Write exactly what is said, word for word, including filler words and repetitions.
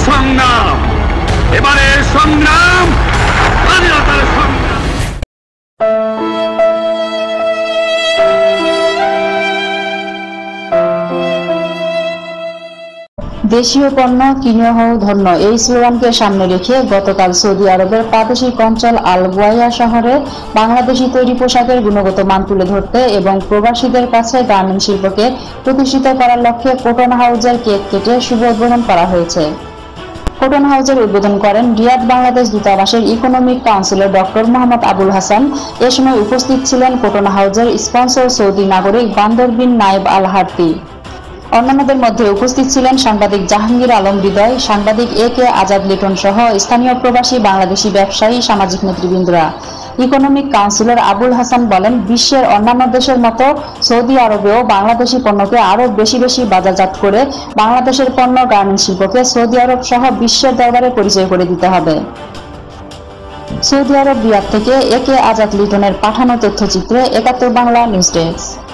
সংগ্রাম, এবারের সংগ্রাম স্বাধীনতার সংগ্রাম। দেশীয় পণ্য কিনে হও ধন্য, এই স্লোগানকে সামনে রেখে গতকাল সৌদি আরবের প্রাদেশিক অঞ্চল আল বুয়াইয়া শহরে বাংলাদেশি তৈরি পোশাকের গুণগত মান তুলে ধরতে এবং প্রবাসীদের কাছে গার্মেন্টস শিল্পকে প্রতিষ্ঠিত করার লক্ষ্যে কটন হাউজের কেক কেটে শুভ উদ্বোধন করা হয়েছে। কটন হাউজের উদ্বোধন করেন রিয়াদ বাংলাদেশ দূতাবাসের economic counsellor doctor Mohammad Abul Hasan. এ সময় উপস্থিত ছিলেন কটন হাউজের স্পন্সর সৌদি নাগরিক বান্দর বিন নায়েব আল হারতি। অন্যান্যদের মধ্যে উপস্থিত ছিলেন সাংবাদিক জাহাঙ্গীর আলম হৃদয়, সাংবাদিক এ কে আজাদ লিটন সহ স্থানীয় প্রবাসী বাংলাদেশি ব্যবসায়ী, সামাজিক নেতৃবৃন্দরা। ইকোনমিক কাউন্সিলর আবুল হাসান বলেন, বিশ্বের অন্যান্য দেশের মতো সৌদি আরবেও বাংলাদেশি পণ্যকে আরও বেশি বেশি বাজারজাত করে বাংলাদেশের পণ্য গার্মেন্টস শিল্পকে সৌদি আরব সহ বিশ্বের দরবারে পরিচয় করে দিতে হবে। সৌদি আরব রিয়াদ থেকে এ কে আজাদ লিটনের পাঠানো তথ্যচিত্রে একাত্তর বাংলা নিউজ ডেস্ক।